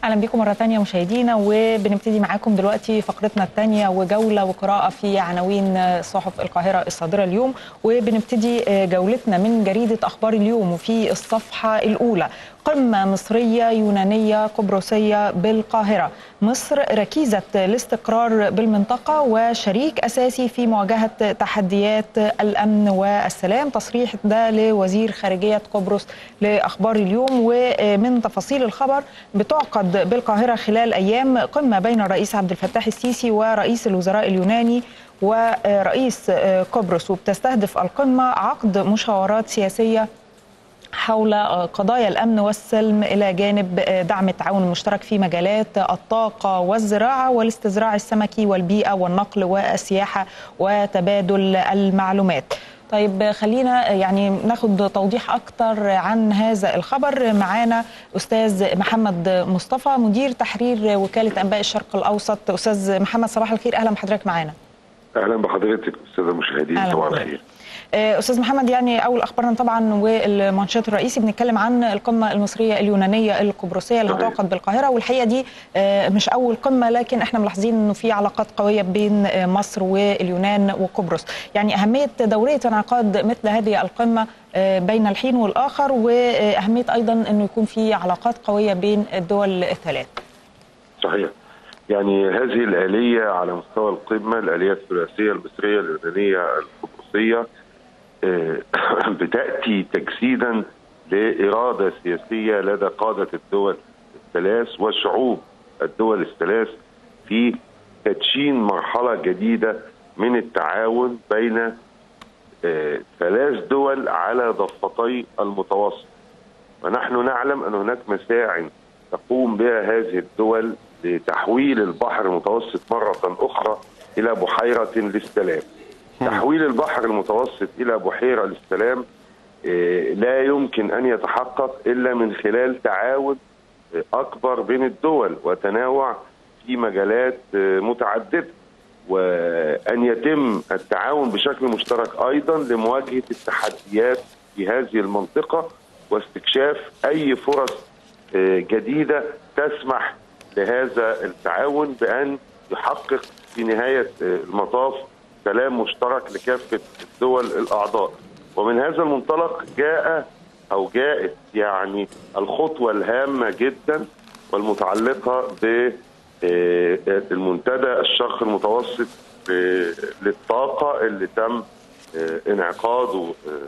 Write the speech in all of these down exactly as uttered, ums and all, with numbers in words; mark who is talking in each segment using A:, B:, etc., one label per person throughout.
A: اهلا بكم مره ثانيه مشاهدينا، وبنبتدي معاكم دلوقتي فقرتنا الثانيه وجوله وقراءه في عناوين صحف القاهره الصادره اليوم. وبنبتدي جولتنا من جريده اخبار اليوم، وفي الصفحه الاولى قمه مصريه يونانيه قبرصيه بالقاهره، مصر ركيزه الاستقرار بالمنطقه وشريك اساسي في مواجهه تحديات الامن والسلام. تصريح ده لوزير خارجيه قبرص لاخبار اليوم. ومن تفاصيل الخبر، بتعقد بالقاهرة خلال أيام قمة بين الرئيس عبد الفتاح السيسي ورئيس الوزراء اليوناني ورئيس قبرص، وبتستهدف القمة عقد مشاورات سياسية حول قضايا الأمن والسلم إلى جانب دعم التعاون المشترك في مجالات الطاقة والزراعة والاستزراع السمكي والبيئة والنقل والسياحة وتبادل المعلومات. طيب خلينا يعني ناخد توضيح أكتر عن هذا الخبر. معانا أستاذ محمد مصطفى، مدير تحرير وكالة أنباء الشرق الأوسط. أستاذ محمد صباح الخير، أهلا بحضرتك معانا.
B: أهلا بحضرتك أستاذ المشاهدين، صباح الخير.
A: أستاذ محمد، يعني أول أخبارنا طبعا والمانشيت الرئيسي بنتكلم عن القمة المصرية اليونانية القبرصية اللي هتعقد بالقاهرة، والحقيقة دي مش أول قمة، لكن احنا ملاحظين إنه في علاقات قوية بين مصر واليونان وقبرص. يعني أهمية دورية انعقاد مثل هذه القمة بين الحين والآخر، وأهمية أيضا إنه يكون في علاقات قوية بين الدول الثلاث.
B: صحيح، يعني هذه الآلية على مستوى القمة، الآلية الثلاثية المصرية اليونانية القبرصية، بتأتي تجسيدا لإرادة سياسية لدى قادة الدول الثلاث وشعوب الدول الثلاث في تدشين مرحلة جديدة من التعاون بين ثلاث دول على ضفتي المتوسط. ونحن نعلم أن هناك مساعٍ تقوم بها هذه الدول لتحويل البحر المتوسط مرة أخرى إلى بحيرة للسلام. تحويل البحر المتوسط إلى بحيرة للسلام لا يمكن أن يتحقق إلا من خلال تعاون أكبر بين الدول وتنوع في مجالات متعددة، وأن يتم التعاون بشكل مشترك أيضا لمواجهة التحديات في هذه المنطقة واستكشاف أي فرص جديدة تسمح لهذا التعاون بأن يحقق في نهاية المطاف سلام مشترك لكافة الدول الأعضاء. ومن هذا المنطلق جاء أو جاءت يعني الخطوة الهامة جدا والمتعلقة بالمنتدى الشرق المتوسط للطاقة اللي تم انعقاده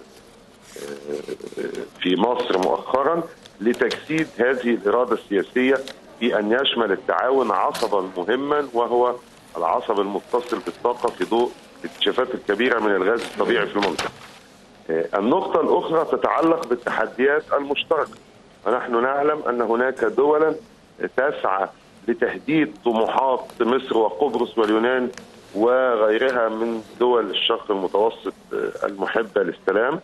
B: في مصر مؤخرا لتجسيد هذه الإرادة السياسية في أن يشمل التعاون عصبا مهما، وهو العصب المتصل بالطاقة في ضوء الاكتشافات الكبيرة من الغاز الطبيعي في المنطقة. النقطة الأخرى تتعلق بالتحديات المشتركة، ونحن نعلم أن هناك دولا تسعى لتهديد طموحات مصر وقبرص واليونان وغيرها من دول الشرق المتوسط المحبة للسلام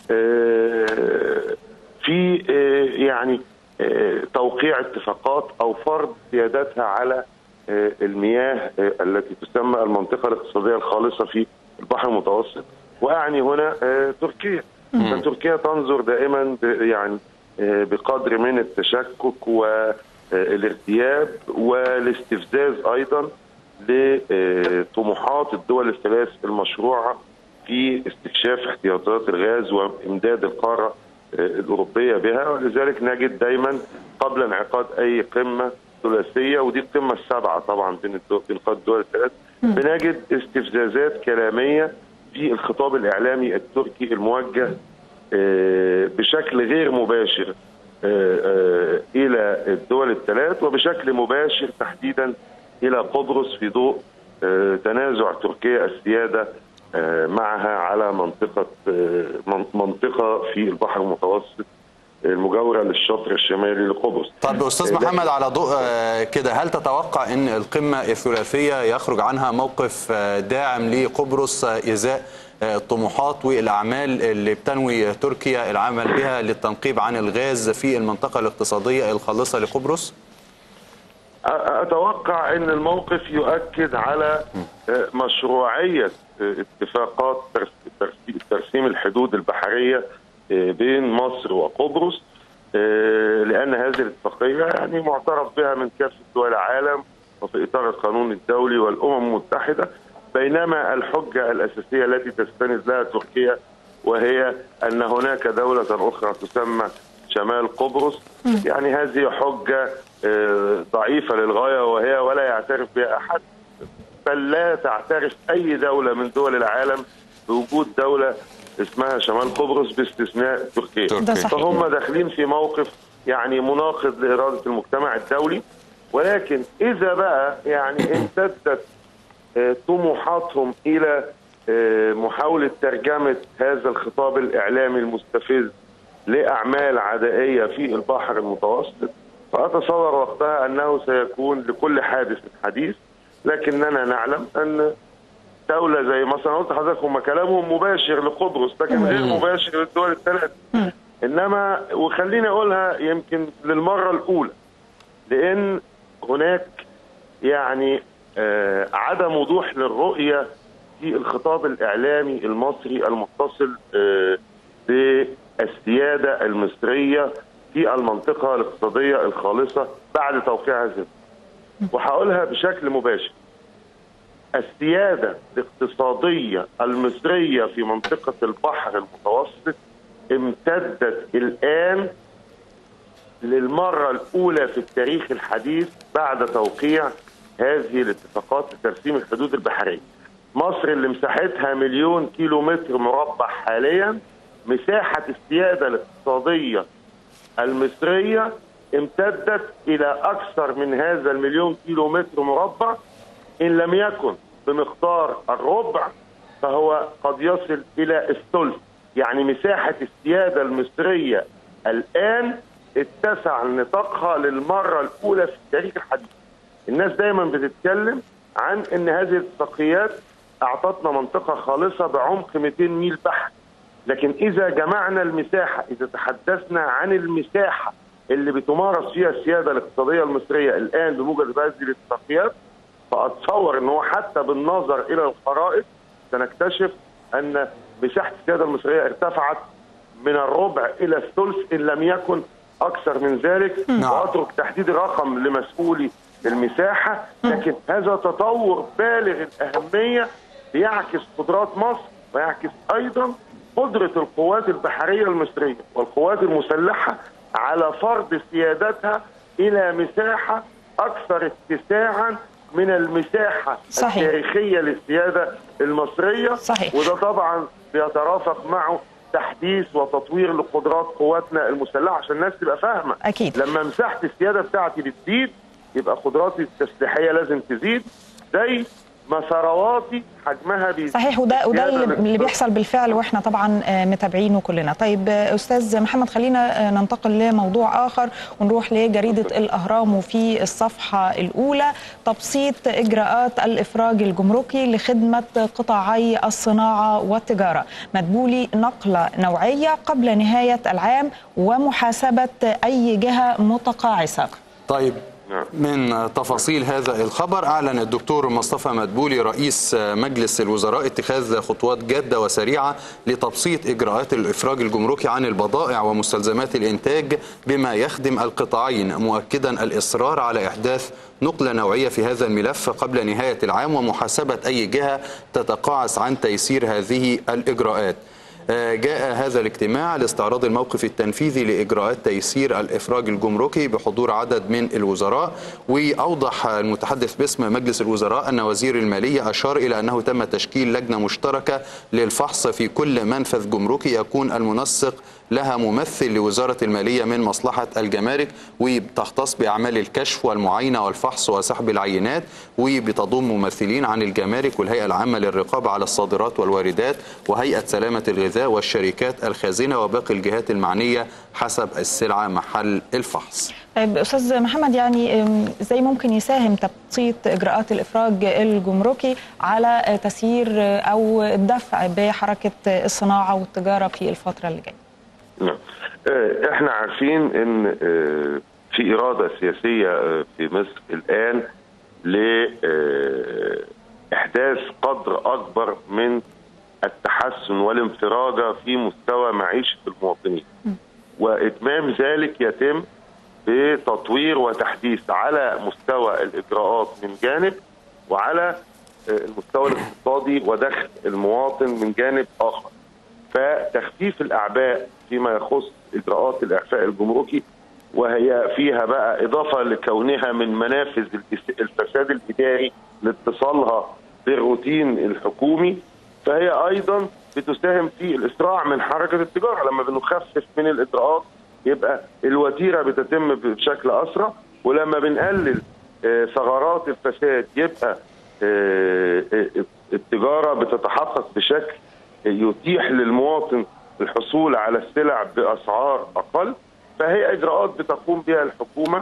B: في يعني توقيع اتفاقات أو فرض سيادتها على المياه التي تسمى المنطقة الاقتصادية الخالصة في البحر المتوسط، وأعني هنا تركيا. فتركيا تنظر دائما يعني بقدر من التشكك والارتياب والاستفزاز أيضا لطموحات الدول الثلاث المشروعة في استكشاف احتياطات الغاز وإمداد القارة الأوروبية بها. ولذلك نجد دائما قبل انعقاد أي قمة ثلاثية، ودي القمة السابعة طبعا بين الدول الثلاث، بنجد استفزازات كلامية في الخطاب الإعلامي التركي الموجه بشكل غير مباشر إلى الدول الثلاث وبشكل مباشر تحديدا إلى قبرص في ضوء تنازع تركيا السيادة معها على منطقة منطقة في البحر المتوسط المجاورة للشطر الشمالي لقبرص.
C: طب أستاذ محمد، على ضوء كده، هل تتوقع أن القمة الثلاثية يخرج عنها موقف داعم لقبرص إزاء الطموحات والأعمال اللي بتنوي تركيا العمل بها للتنقيب عن الغاز في المنطقة الاقتصادية الخالصة لقبرص؟
B: أتوقع أن الموقف يؤكد على مشروعية اتفاقات ترسيم الحدود البحرية بين مصر وقبرص، لأن هذه الاتفاقية يعني معترف بها من كافة دول العالم وفي إطار القانون الدولي والأمم المتحدة، بينما الحجة الأساسية التي تستند لها تركيا وهي أن هناك دولة أخرى تسمى شمال قبرص. يعني هذه حجة ضعيفة للغاية، وهي ولا يعترف بها أحد، بل لا تعترف أي دولة من دول العالم بوجود دولة اسمها شمال قبرص باستثناء تركيا. فهم داخلين في موقف يعني مناقض لإرادة المجتمع الدولي. ولكن إذا بقى يعني امتدت طموحاتهم إلى محاولة ترجمة هذا الخطاب الإعلامي المستفز لأعمال عدائية في البحر المتوسط، فأتصور وقتها أنه سيكون لكل حادث حديث. لكننا نعلم أن دولة زي مثلا قلت لحضرتك هم كلامهم مباشر لقبرص لكن غير مباشر للدول الثلاث. إنما وخليني أقولها يمكن للمرة الأولى، لأن هناك يعني آه عدم وضوح للرؤية في الخطاب الإعلامي المصري المتصل آه بالسيادة المصرية في المنطقة الاقتصادية الخالصة بعد توقيع هذا. وهقولها بشكل مباشر، السيادة الاقتصادية المصرية في منطقة البحر المتوسط امتدت الآن للمرة الأولى في التاريخ الحديث بعد توقيع هذه الاتفاقات لترسيم الحدود البحرية. مصر اللي مساحتها مليون كيلو متر مربع حاليا، مساحة السيادة الاقتصادية المصرية امتدت إلى أكثر من هذا المليون كيلو متر مربع، إن لم يكن بمقدار الربع فهو قد يصل إلى الثلث. يعني مساحة السيادة المصرية الآن اتسع نطاقها للمرة الأولى في التاريخ الحديث. الناس دايما بتتكلم عن أن هذه الاتفاقيات أعطتنا منطقة خالصة بعمق مئتين ميل بحر، لكن إذا جمعنا المساحة، إذا تحدثنا عن المساحة اللي بتمارس فيها السيادة الاقتصادية المصرية الآن بموجب هذه الاتفاقيات، فأتصور أنه حتى بالنظر إلى الخرائط سنكتشف أن مساحة السيادة المصرية ارتفعت من الربع إلى الثلث إن لم يكن أكثر من ذلك. وأترك تحديد رقم لمسؤولي المساحة، لكن هذا تطور بالغ الأهمية بيعكس قدرات مصر ويعكس أيضا قدرة القوات البحرية المصرية والقوات المسلحة على فرض سيادتها إلى مساحة أكثر اتساعا من المساحة صحيح. التاريخية للسيادة المصرية صحيح. وده طبعا بيترافق معه تحديث وتطوير لقدرات قواتنا المسلحة عشان الناس تبقى فاهمة.
A: أكيد.
B: لما مساحة السيادة بتاعتي بتزيد يبقى قدراتي التسليحية لازم تزيد، زي ما ثرواتي حجمها بيزيد.
A: صحيح، وده وده اللي بيحصل بالفعل واحنا طبعا متابعينه كلنا. طيب استاذ محمد، خلينا ننتقل لموضوع اخر ونروح لجريده الاهرام، وفي الصفحه الاولى تبسيط اجراءات الافراج الجمركي لخدمه قطاعي الصناعه والتجاره، مدبولي نقله نوعيه قبل نهايه العام ومحاسبه اي جهه متقاعسه.
C: طيب، من تفاصيل هذا الخبر، أعلن الدكتور مصطفى مدبولي رئيس مجلس الوزراء اتخاذ خطوات جادة وسريعة لتبسيط إجراءات الإفراج الجمركي عن البضائع ومستلزمات الإنتاج بما يخدم القطاعين، مؤكدا الإصرار على إحداث نقلة نوعية في هذا الملف قبل نهاية العام ومحاسبة أي جهة تتقاعس عن تيسير هذه الإجراءات. جاء هذا الاجتماع لاستعراض الموقف التنفيذي لإجراءات تيسير الإفراج الجمركي بحضور عدد من الوزراء. وأوضح المتحدث باسم مجلس الوزراء أن وزير المالية أشار إلى أنه تم تشكيل لجنة مشتركة للفحص في كل منفذ جمركي يكون المنسق لها ممثل لوزارة المالية من مصلحة الجمارك، وبتختص بأعمال الكشف والمعاينة والفحص وسحب العينات، وبتضم ممثلين عن الجمارك والهيئة العامة للرقابة على الصادرات والواردات وهيئة سلامة الغذاء والشركات الخازنة وباقي الجهات المعنية حسب السلعة محل الفحص.
A: طيب أستاذ محمد، يعني زي ممكن يساهم تبسيط إجراءات الإفراج الجمركي على تسيير أو الدفع بحركة الصناعة والتجارة في الفترة اللي جاية؟
B: نعم، احنا عارفين ان في إرادة سياسية في مصر الآن لإحداث قدر أكبر من التحسن والانفراجة في مستوى معيشة المواطنين. وإتمام ذلك يتم بتطوير وتحديث على مستوى الإجراءات من جانب، وعلى المستوى الاقتصادي ودخل المواطن من جانب آخر. فتخفيف الأعباء فيما يخص إجراءات الإعفاء الجمركي، وهي فيها بقى إضافة لكونها من منافذ الفساد الإداري لاتصالها بالروتين الحكومي، فهي أيضا بتساهم في الإسراع من حركة التجارة. لما بنخفف من الإجراءات يبقى الوتيرة بتتم بشكل أسرع، ولما بنقلل ثغرات الفساد يبقى التجارة بتتحقق بشكل يتيح للمواطن الحصول على السلع بأسعار أقل. فهي إجراءات بتقوم بها الحكومة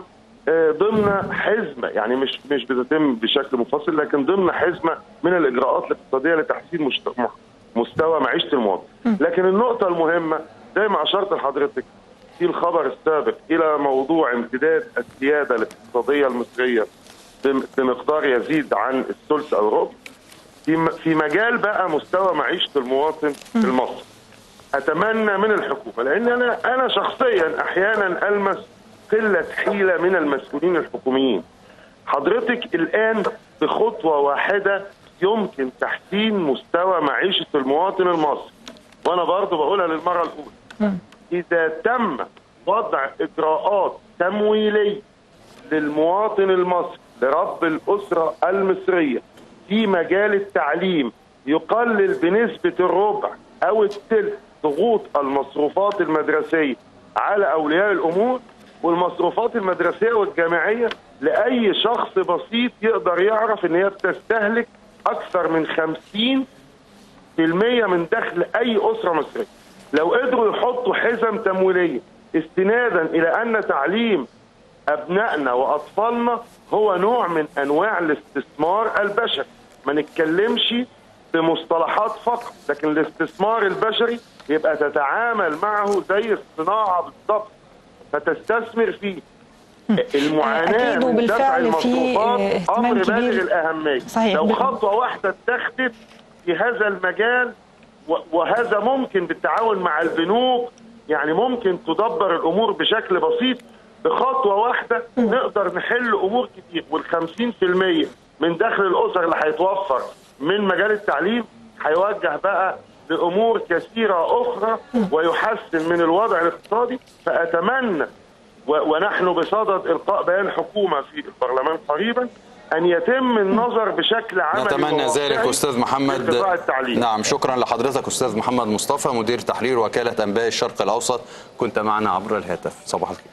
B: ضمن حزمة، يعني مش مش بتتم بشكل منفصل، لكن ضمن حزمة من الإجراءات الاقتصادية لتحسين مستوى معيشة المواطن. لكن النقطة المهمة زي ما أشرت لحضرتك في الخبر السابق إلى موضوع امتداد السيادة الاقتصادية المصرية بمقدار يزيد عن الثلث أو الربع في في مجال بقى مستوى معيشة المواطن المصري. أتمنى من الحكومة، لأن أنا أنا شخصيا أحيانا ألمس قلة حيلة من المسؤولين الحكوميين. حضرتك الآن بخطوة واحدة يمكن تحسين مستوى معيشة المواطن المصري، وأنا برضو بقولها للمرة الأولى، إذا تم وضع إجراءات تمويلية للمواطن المصري لرب الأسرة المصرية في مجال التعليم يقلل بنسبة الربع أو الثلث ضغوط المصروفات المدرسية على أولياء الأمور، والمصروفات المدرسية والجامعية لأي شخص بسيط يقدر يعرف إن هي بتستهلك أكثر من خمسين بالمئة من دخل أي أسرة مصرية. لو قدروا يحطوا حزم تمويلية استنادا إلى أن تعليم أبنائنا وأطفالنا هو نوع من أنواع الاستثمار البشري، ما نتكلمش بمصطلحات فقط، لكن الاستثمار البشري يبقى تتعامل معه زي الصناعة بالضبط، فتستثمر فيه. المعاناة من دفع المصروفات أمر بالغ الأهمية. لو خطوة واحدة اتخذت في هذا المجال، وهذا ممكن بالتعاون مع البنوك، يعني ممكن تدبر الأمور بشكل بسيط. بخطوة واحدة نقدر نحل أمور كتير، والخمسين في المية من دخل الأسر اللي هيتوفر من مجال التعليم هيوجه بقى لأمور كثيرة أخرى ويحسن من الوضع الاقتصادي. فأتمنى ونحن بصدد إلقاء بيان حكومة في البرلمان قريبا أن يتم النظر بشكل عملي.
C: نتمنى ذلك أستاذ محمد.
B: التعليم.
C: نعم، شكرا لحضرتك أستاذ محمد مصطفى، مدير تحرير وكالة أنباء الشرق الأوسط، كنت معنا عبر الهاتف. صباح الخير.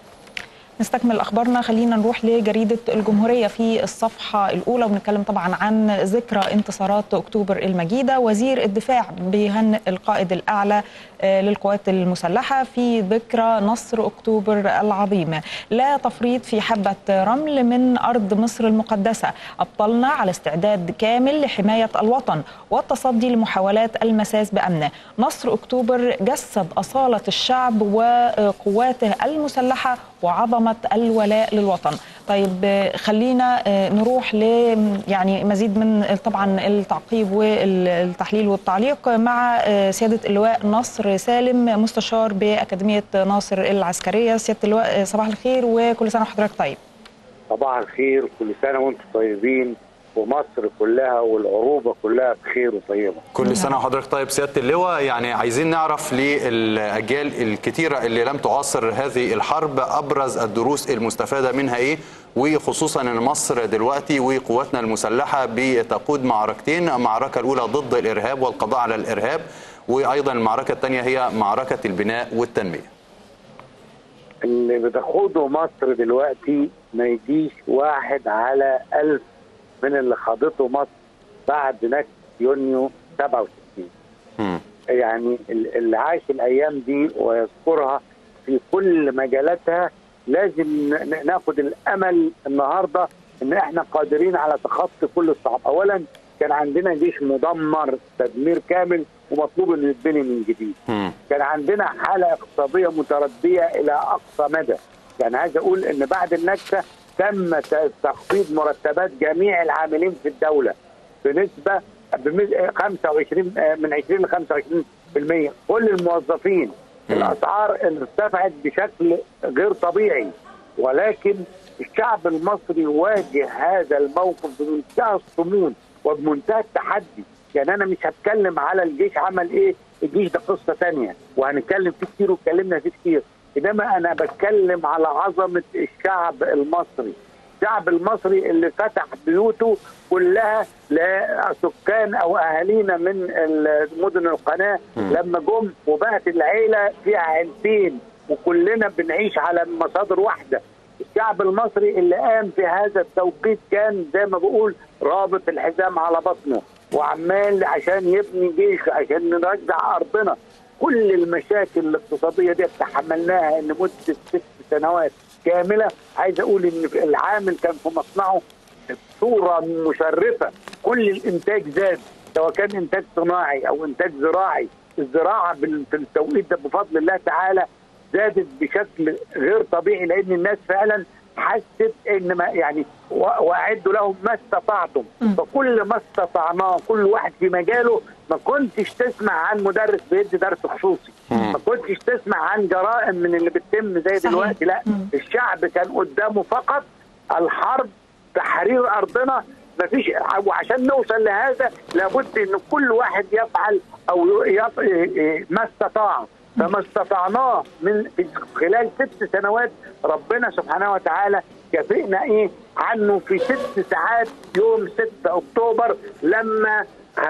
A: نستكمل أخبارنا، خلينا نروح لجريدة الجمهورية في الصفحة الأولى ونتكلم طبعا عن ذكرى انتصارات أكتوبر المجيدة. وزير الدفاع بيهنئ القائد الأعلى للقوات المسلحة في ذكرى نصر أكتوبر العظيم. لا تفريط في حبة رمل من أرض مصر المقدسة، أبطلنا على استعداد كامل لحماية الوطن والتصدي لمحاولات المساس بأمنه. نصر أكتوبر جسد أصالة الشعب وقواته المسلحة وعظمة الولاء للوطن. طيب خلينا نروح ل يعني مزيد من طبعا التعقيب والتحليل والتعليق مع سيادة اللواء نصر سالم، مستشار بأكاديمية ناصر العسكرية. سيادة اللواء صباح الخير وكل سنة وحضرتك طيب.
D: صباح الخير، كل سنة وانتم طيبين، ومصر كلها والعروبة كلها بخير وطيبة.
C: كل سنة وحضرتك طيب سيادة اللواء. يعني عايزين نعرف للأجيال الكثيرة اللي لم تعاصر هذه الحرب أبرز الدروس المستفادة منها إيه، وخصوصا أن مصر دلوقتي وقواتنا المسلحة بتقود معركتين، المعركة الأولى ضد الإرهاب والقضاء على الإرهاب، وأيضا المعركة الثانية هي معركة البناء والتنمية.
D: اللي بتخوضه مصر دلوقتي ما يجيش واحد على ألف من اللي خاضته مصر بعد نكسة يونيو سبعة وستين. م. يعني اللي عاش الايام دي ويذكرها في كل مجالاتها لازم ناخد الامل النهارده ان احنا قادرين على تخطي كل الصعاب. اولا كان عندنا جيش مدمر تدمير كامل ومطلوب انه يتبني من جديد. م. كان عندنا حاله اقتصاديه مترديه الى اقصى مدى. يعني عايز اقول ان بعد النكسه تم تخفيض مرتبات جميع العاملين في الدولة بنسبة خمسة وعشرين من عشرين ل خمسة وعشرين بالمئة. كل الموظفين الاسعار ارتفعت بشكل غير طبيعي، ولكن الشعب المصري واجه هذا الموقف بمنتهى الصمود وبمنتهى التحدي. يعني انا مش هتكلم على الجيش عمل ايه، الجيش ده قصه ثانيه وهنتكلم فيه كتير واتكلمنا فيه كتير، انما انا بتكلم على عظمه الشعب المصري. الشعب المصري اللي فتح بيوته كلها لسكان او اهالينا من مدن القناه لما جم، وبقت العيله فيها عيلتين وكلنا بنعيش على مصادر واحده. الشعب المصري اللي قام في هذا التوقيت كان زي ما بقول رابط الحزام على بطنه وعمال عشان يبني جيش عشان نرجع ارضنا. كل المشاكل الاقتصاديه دي تحملناها ان مده ست سنوات كامله. عايز اقول ان العامل كان في مصنعه بصوره مشرفه، كل الانتاج زاد سواء كان انتاج صناعي او انتاج زراعي. الزراعه في التوقيت ده بفضل الله تعالى زادت بشكل غير طبيعي، لان الناس فعلا حست ان ما يعني واعدوا لهم ما استطعتم، فكل ما استطعناه كل واحد في مجاله. ما كنتش تسمع عن مدرس بيدي درس خصوصي، ما كنتش تسمع عن جرائم من اللي بتتم زي صحيح. دلوقتي لا، الشعب كان قدامه فقط الحرب، تحرير ارضنا. ما فيش، وعشان نوصل لهذا لابد ان كل واحد يفعل او يف... ما استطاع. فما استطعناه من خلال ست سنوات ربنا سبحانه وتعالى كافئنا ايه عنه في ست ساعات يوم ستة اكتوبر، لما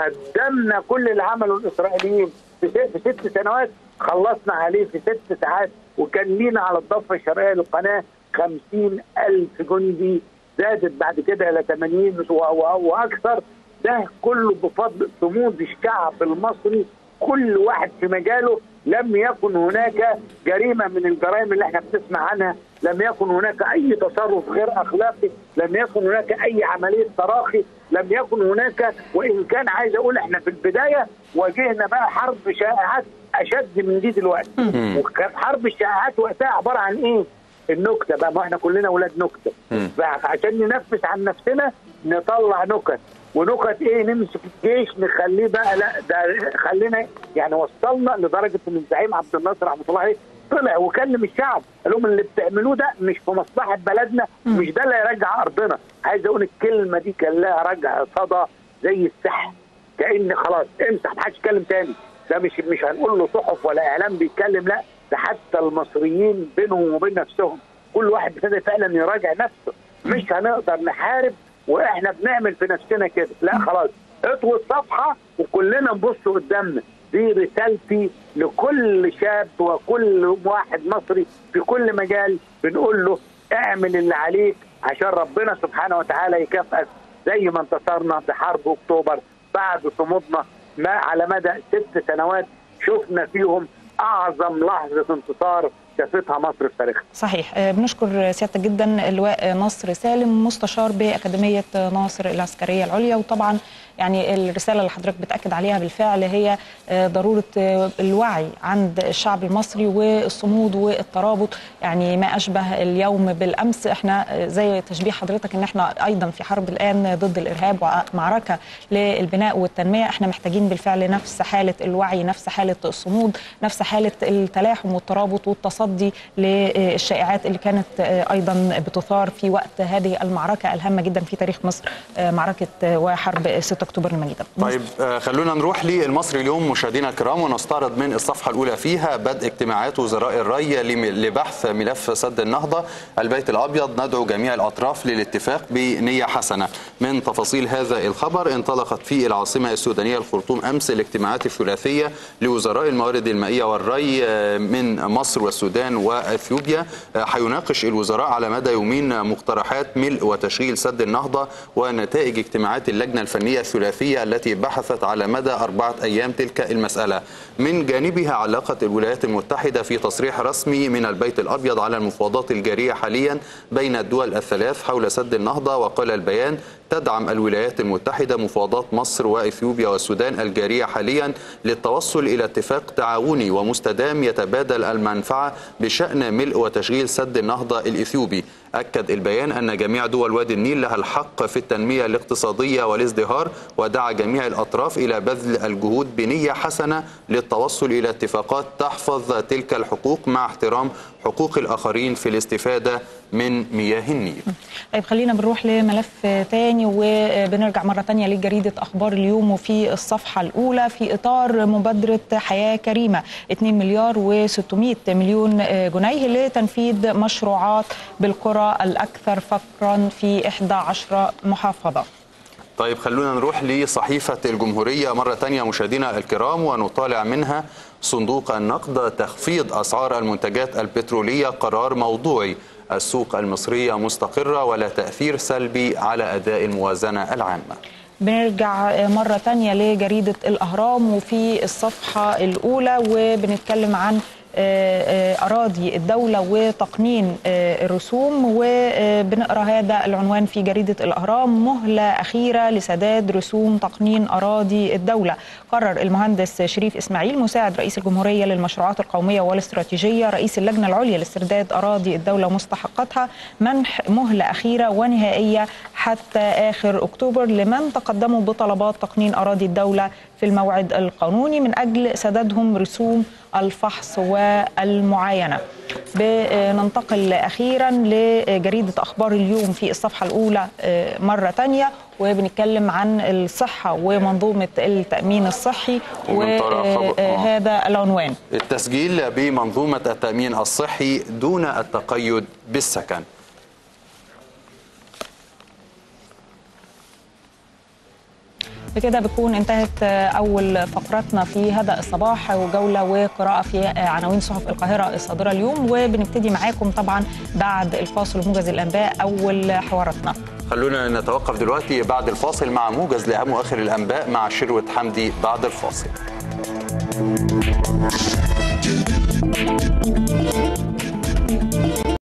D: هدمنا كل اللي عمله الاسرائيليين في ست سنوات خلصنا عليه في ست ساعات. وكان لينا على الضفه الشرقيه للقناه خمسين ألف جندي، زادت بعد كده الى ثمانين واكثر. ده كله بفضل صمود الشعب المصري، كل واحد في مجاله. لم يكن هناك جريمه من الجرائم اللي احنا بنسمع عنها، لم يكن هناك اي تصرف غير اخلاقي، لم يكن هناك اي عمليه تراخي، لم يكن هناك. وان كان عايز اقول احنا في البدايه واجهنا بقى حرب شائعات اشد من دي دلوقتي، وكانت حرب الشائعات وقتها عباره عن ايه؟ النكته بقى، ما احنا كلنا اولاد نكته، فعشان ننفس عن نفسنا نطلع نكت. ونكت ايه؟ نمسك الجيش نخليه بقى لا ده خلينا يعني وصلنا لدرجه ان الزعيم عبد الناصر رحمه الله عليه طلع وكلم الشعب قال لهم اللي بتعملوه ده مش في مصلحه بلدنا، مش ده اللي هيرجع ارضنا. عايز اقول الكلمه دي كان لها رجع صدى زي السحر، كأن خلاص امسح محدش يتكلم تاني. ده مش مش هنقول له صحف ولا اعلام بيتكلم، لا ده حتى المصريين بينهم وبين نفسهم كل واحد ابتدى فعلا يراجع نفسه. مش هنقدر نحارب واحنا بنعمل في نفسنا كده، لا خلاص اطوي الصفحه وكلنا نبص قدامنا. دي رسالتي لكل شاب وكل واحد مصري في كل مجال، بنقول له اعمل اللي عليك عشان ربنا سبحانه وتعالى يكافئك زي ما انتصرنا في حرب اكتوبر بعد صمودنا ما على مدى ست سنوات شفنا فيهم اعظم لحظه انتصار شافتها مصر في تاريخها.
A: صحيح. بنشكر سيادتك جدا اللواء نصر سالم مستشار باكاديميه ناصر العسكريه العليا. وطبعا يعني الرساله اللي حضرتك بتاكد عليها بالفعل هي ضروره الوعي عند الشعب المصري والصمود والترابط. يعني ما اشبه اليوم بالامس، احنا زي تشبيه حضرتك ان احنا ايضا في حرب الان ضد الارهاب ومعركه للبناء والتنميه. احنا محتاجين بالفعل نفس حاله الوعي، نفس حاله الصمود، نفس حاله التلاحم والترابط والتصدي للشائعات اللي كانت ايضا بتثار في وقت هذه المعركه الهامه جدا في تاريخ مصر، معركه وحرب ستة أكتوبر المجيدة.
C: طيب خلونا نروح للمصري اليوم مشاهدينا الكرام ونستعرض من الصفحة الأولى فيها بدء اجتماعات وزراء الري لبحث ملف سد النهضة. البيت الأبيض ندعو جميع الأطراف للاتفاق بنية حسنة. من تفاصيل هذا الخبر، انطلقت في العاصمة السودانية الخرطوم أمس الاجتماعات الثلاثية لوزراء الموارد المائية والري من مصر والسودان وأثيوبيا. حيناقش الوزراء على مدى يومين مقترحات ملء وتشغيل سد النهضة ونتائج اجتماعات اللجنة الفنية الثلاثية التي بحثت على مدى أربعة أيام تلك المسألة. من جانبها علقت الولايات المتحدة في تصريح رسمي من البيت الأبيض على المفاوضات الجارية حاليا بين الدول الثلاث حول سد النهضة. وقال البيان: تدعم الولايات المتحدة مفاوضات مصر وإثيوبيا والسودان الجارية حاليا للتوصل إلى اتفاق تعاوني ومستدام يتبادل المنفعة بشأن ملء وتشغيل سد النهضة الإثيوبي. أكد البيان أن جميع دول وادي النيل لها الحق في التنمية الاقتصادية والازدهار، ودعا جميع الأطراف إلى بذل الجهود بنية حسنة للتوصل إلى اتفاقات تحفظ تلك الحقوق مع احترام حقوق الآخرين في الاستفادة من مياه النيل.
A: طيب خلينا بنروح لملف تاني وبنرجع مرة تانية لجريدة أخبار اليوم، وفي الصفحة الأولى في إطار مبادرة حياة كريمة اثنين مليار وستمائة مليون جنيه لتنفيذ مشروعات بالقرى الأكثر فقرا في إحدى عشرة محافظة.
C: طيب خلونا نروح لصحيفة الجمهورية مرة تانية مشاهدينا الكرام ونطالع منها صندوق النقد تخفيض أسعار المنتجات البترولية قرار موضوعي، السوق المصرية مستقرة ولا تأثير سلبي على أداء الموازنة العامة.
A: بنرجع مرة تانية لجريدة الأهرام وفي الصفحة الأولى وبنتكلم عن أراضي الدولة وتقنين الرسوم، وبنقرأ هذا العنوان في جريدة الأهرام: مهلة أخيرة لسداد رسوم تقنين أراضي الدولة. قرر المهندس شريف إسماعيل مساعد رئيس الجمهورية للمشروعات القومية والاستراتيجية رئيس اللجنة العليا لاسترداد أراضي الدولة ومستحقاتها منح مهلة أخيرة ونهائية حتى آخر أكتوبر لمن تقدموا بطلبات تقنين أراضي الدولة في الموعد القانوني من أجل سدادهم رسوم الفحص والمعاينة. بننتقل أخيرا لجريدة أخبار اليوم في الصفحة الأولى مرة تانية وبنتكلم عن الصحة ومنظومة التأمين الصحي، وهذا العنوان:
C: التسجيل بمنظومة التأمين الصحي دون التقيد بالسكن.
A: بكده بتكون انتهت أول فقراتنا في هذا الصباح، وجولة وقراءة في عناوين صحف القاهرة الصادرة اليوم، وبنبتدي معاكم طبعا بعد الفاصل وموجز الأنباء أول حواراتنا.
C: خلونا نتوقف دلوقتي بعد الفاصل مع موجز لأهم وآخر الأنباء مع شروة حمدي بعد الفاصل.